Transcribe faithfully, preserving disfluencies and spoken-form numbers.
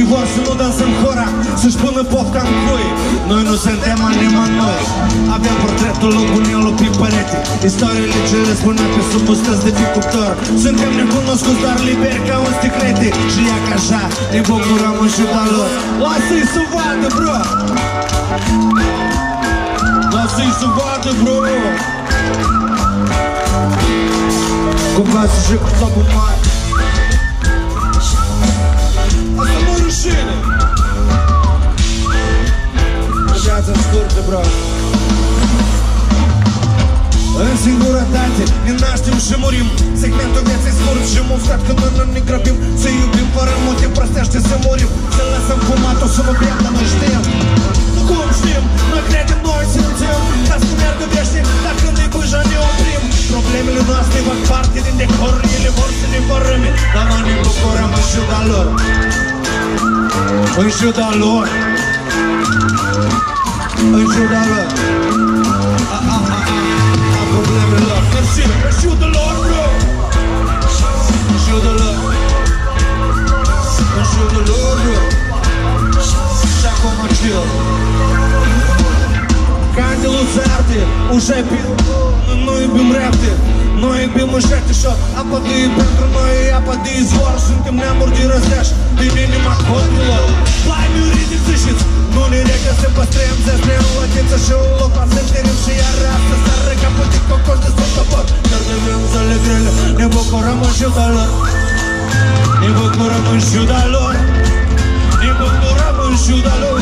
Ei vor să nu dansăm hora, să-și pună pofta în cui. Noi nu suntem animanoi. Aveam portretul lui Bunelu pe perete, istoriile ce le spunea pe sub bustăți de pe cuptor. Suntem necunoscuți, dar liberi ca un sticlete. Și ea ca așa ne bucurăm în șuta lor. Lasă-i să vadă, bro! Lasă-i să vadă, bro! Cu casă și cu topul mare. Asta nu rușine. Viața scurtă, bro. În singurătate ne naștem și murim. Segmentul vieții scurt și muftat când noi ne grăbim. Să iubim fără motiv prostește să murim. Să lăsăm fumatul să nu bem, dar noi știm. Cum știm? Noi credem, noi simțim. Ca să meargă veșnic, dar când e buja ne oprim. Problemele noastre fac parte din decor. Ele vor să ne fărâme, dar noi ne bucurăm în ciuda lor. În ciuda lor. În ciuda lor. A, a, a, a, a problemelor. Mersi, în ciuda lor, bro. În ciuda lor. În ciuda lor, bro. Și acum chill. Candelul se arde, ușa e pil. Nu iubim repte, noi iubim înșetișor. Apa de e pentru noi, apa de izvor. Suntem neamuri de răzleaș, din inima codilor. Plai-mi ridic țișiți, nu ne regăsim, păstrăm, zăstrăm lătiță și un loc la sânterim. Și iar asta sară ca putic cocoș de sfânt căpăr. Dar devem zăle grele, ne bucurăm în ciuda lor. Ne bucurăm în ciuda lor. Ne bucurăm în ciuda lor.